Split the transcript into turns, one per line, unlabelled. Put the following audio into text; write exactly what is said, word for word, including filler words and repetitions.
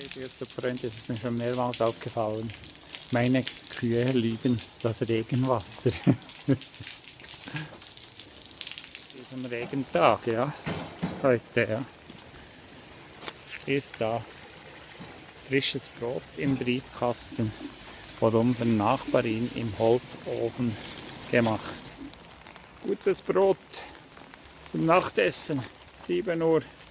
Jetzt, Freunde, das ist mir schon mehrmals aufgefallen. Meine Kühe lieben das Regenwasser. Diesem Regentag, ja, heute, ja, ist da frisches Brot im Briefkasten von unserer Nachbarin im Holzofen gemacht. Gutes Brot zum Nachtessen, sieben Uhr.